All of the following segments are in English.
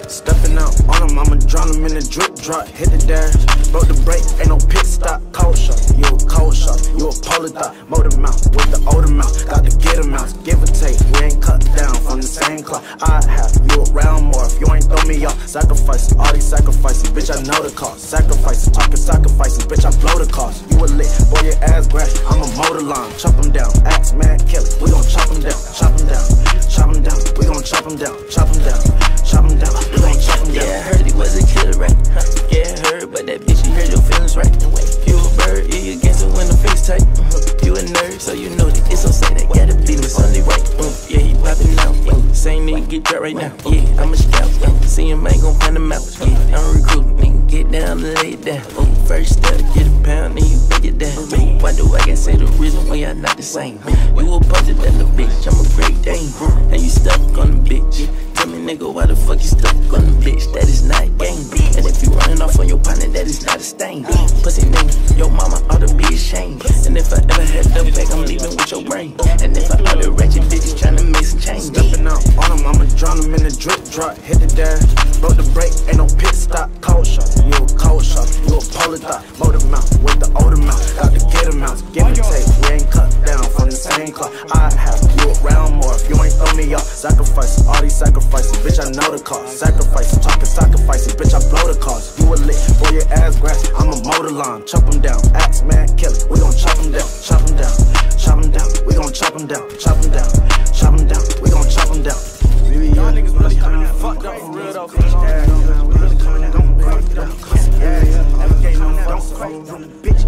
Stepping out on them, I'ma drown them in the drip drop. Hit the dash, broke the brake, ain't no pit stop. Cold shot, you a cold shot, you a polar thought. Motor mouth with the older mouth, got to get them out. Give or take, we ain't cut down from the same cloth. I have you around more if you ain't throw me off. Sacrifices, all these sacrifices, bitch, I know the cost. Sacrifices, talking sacrifices, bitch, I blow the cost. You a lick, boy, your ass grass, I'm a motor line. Chop them down, axe man, kill it. We gon' chop them down, chop them down, chop them down. We gon' chop them down, chop them down, chop them down. We gon' chop them down. Yeah, I heard he was a killer, right? Yeah, I heard, but that bitch, you heard your feelings, right? You a bird, you against it when the face tight. You a nerd, so you know that it's so say that gotta be the Sunday, right? Yeah, he poppin' out. Same nigga get dropped right now. Yeah, I'm a scout. See him, ain't gon' find him out. Yeah, I'm recruiting, nigga, get down and lay it down. First step, get a pound, then you break it down. Why do I gotta say the reason why y'all not the same? You a budget than the bitch, I'm a great dame. And you stuck on the bitch. Tell me, nigga, why the fuck you stuck on the bitch? That is not game. And if you running off on your partner, that is not a stain. Pussy nigga, your mama ought to be ashamed. And if I ever had the back, I'm leaving with your brain. And if I ought to ratchet bitches tryna make some change. Stepping out on them, I'ma drown them in the drip drop. Hit the dash, broke the brake, ain't no pit stop. Cold shot, you a cold shot, you a polar thought. Motor mouth with the older mouth, got to get them out. Give and take, we ain't cut down from the same cloth. I have you around more if you ain't throw me off. Sacrifices, all these sacrifices, bitch, I know the cost. Sacrifices, talking sacrifices, bitch, I blow the cost. You a lick, boy, your ass grass, I'm a motor line. Chop them down, axe man, kill it. We gon' chop them down, chop them down, chop them down. We gon' chop them down, chop them down, chop them down. We gon' chop them down. Y'all niggas really coming in fucked up for real though. We really coming in fucked up. Navigating on that bitch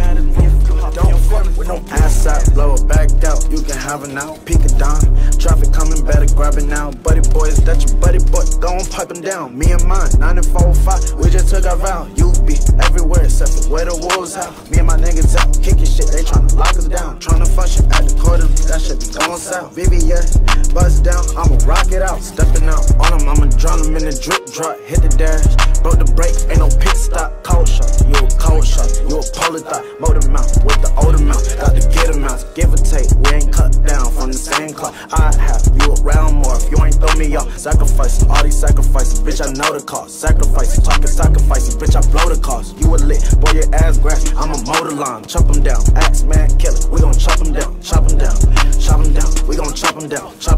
don't fuck with no ass out, blow it backed out. You can have it now, peek it down. Traffic coming, better grab it now. Buddy boys, that your buddy boy, go on piping down. Me and mine, 9 and 4, 5, we just took our vow. You be everywhere except for where the wolves out. Me and my niggas out, kicking shit, they tryna lock us down. Tryna function at the quarter, that shit be going south. VVS, bust down, I'ma rock it out. Stepping out on them, I'ma drown them in the drip drop. Hit the dash, broke the brake, ain't no pit stop. Cold shot, you a cold shot, you a polar thought. Motor mouth with the older mouth, got to get them out. Give or take, we ain't cut down from the same cloth. I have you around more if you ain't throw me off. Sacrifices, all these sacrifices, bitch, I know the cost. Sacrifices, talking sacrifices, bitch, I blow the cost. You a lick, boy, your ass grass, I'm a motor line. Chop them down, axe man, kill it. We gon' chop them down, chop them down, chop them down. We gon' chop them down, chop